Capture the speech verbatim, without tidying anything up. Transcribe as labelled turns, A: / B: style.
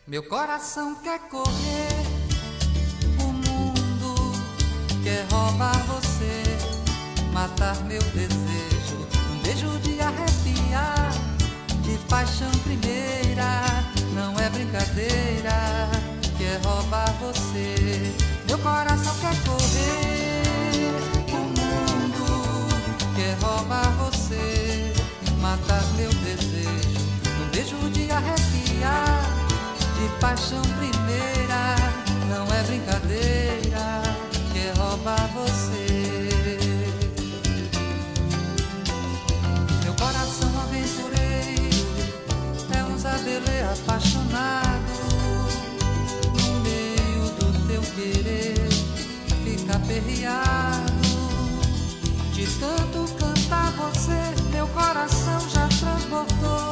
A: Meu coração quer correr, o mundo quer roubar você, matar meu desejo, um beijo de arrepiar, de paixão primeira, não é brincadeira, quer roubar você. Meu coração quer correr, o mundo quer roubar você, matar meu desejo, um beijo de arrepiar, de paixão primeira, não é brincadeira, quer roubar você. Meu coração aventureiro é um zabelê apaixonado, no meio do teu querer fica aperreado. De tanto cantar você, meu coração já transbordou.